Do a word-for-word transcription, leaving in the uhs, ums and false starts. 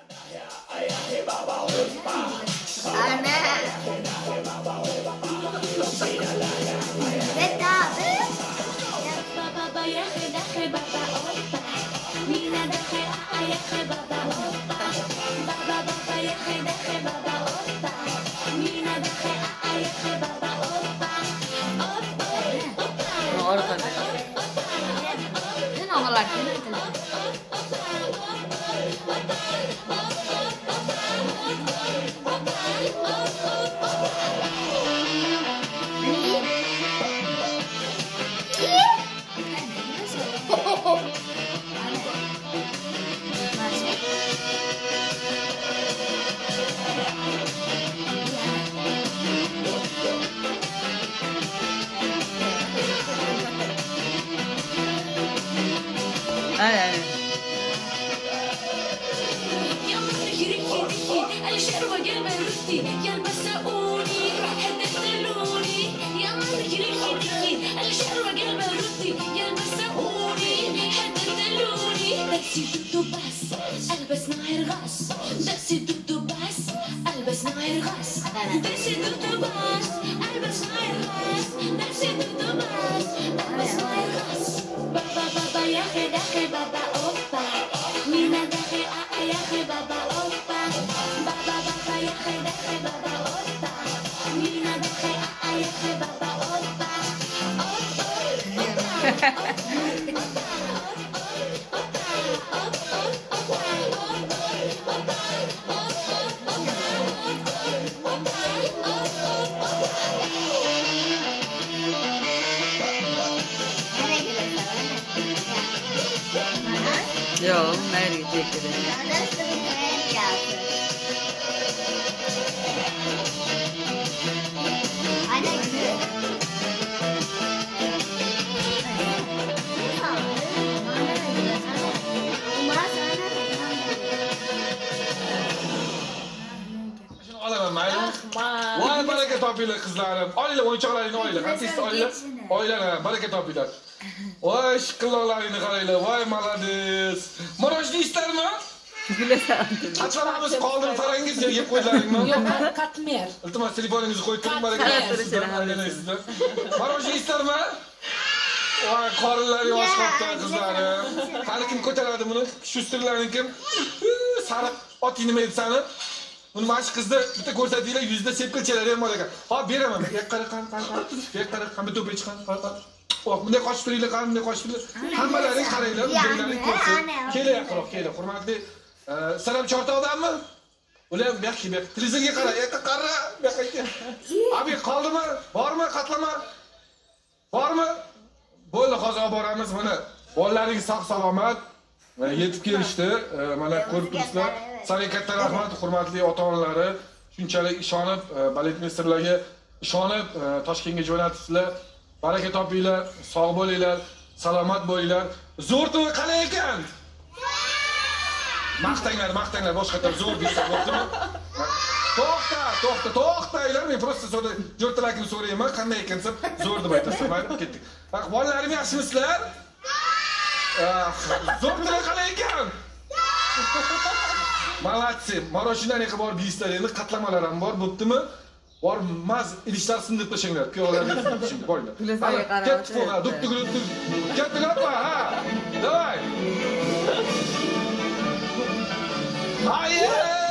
Ana. Beta. Baba ya he baba opa. Mina da he aya he baba opa. Baba baba ya he baba opa. Mina da he aya he baba opa. Opa opa. Orada. Ne havalar ki? Ay ay. البس ناير غاس دسي دودو باس البس ناير غاس دسي دودو باس البس ناير غاس دسي دودو باس البس ناير غاس بابا بابا يا خي داخل بابا اوبا مينا داخل يا خي بابا اوبا بابا بابا يا خي داخل بابا اوبا مينا داخل يا خي بابا اوبا Yo, nereye gidiyor? Voy baraka topinglar qizlarim. Olinglar o'yinchoqlaringni olinglar. Qanchasi olinglar? Olinglar, baraka topinglar. Voy shiqilloqlaringni qaranglar. Voy malades. Morojni istermi? Gülesan. Qachonamiz qoldirib tarangiz yeb qo'ydilaringmi? Yo'q, katmer. Iltimos telefoningizni qo'yib turing, baraka topinglar. Morojni istermi? Voy qorinlar yosh qopdi qizlarim. Qani kim ko'taradi buni? Shustrlarning kim? Sariq ot nima edi sani? Buni mana shu qizni bitta ko'rsatinglar, yuzda sepqilchalar ham bor ekan. Hop, beraman. Yo'q, qara, qara, qara. Yo'q, qara, qara, to'p chiqan, qara, qara. Hop, bunday qochib turinglar, qara, bunday qochib turinglar. Hammalaring qaranglar, o'zinglarning ko'rsin. Keling, yaqinroq, keling. Hurmatli, salom chortoqdanmi? Ular bu yoqqa, bu yoqqa. Televizorga qara, yoqqa qara, bu yoqqa. Abi, qoldimi? Bormi, qatlama? Bormi? Bo'ldi, hozir olib boramiz buni. Bolalaring sog' salomat yetib kelishdi. Mana ko'rib turibsizlar. Sizlarga katta rahmat, hurmatli ota-onalari. Shunchalik ishonib, baletmesterlarga ishonib Toshkentga jo'natibsizlar. Baraka topinglar, sog' bo'linglar, salomat bo'linglar. Zo'rtimi qalay ekan? Maqtanglar, maqtanglar, boshqa taraf zo'r desa bo'ldimi? To'xta, to'xta, to'xtanglar. Men prosta so'rada jo'rtalakni so'rayman, qanday ekan deb zo'r deb aytasizlar. Mayli, ketdik. Bak, bolalarim yaxshimisizlar? Zo'rtlar qalay ekan? Malatsi, maroshinlarga borib yeysizlar, endi qatlamalar ham bor, bo'ptimi? Bor, maz idishlar sindirib tashinglar, piyolarni sindirib qo'yinglar. Gulesaga qarab. Ketdi, dupti gulutdi. Ketdi qapa, ha. Davay. Hayır.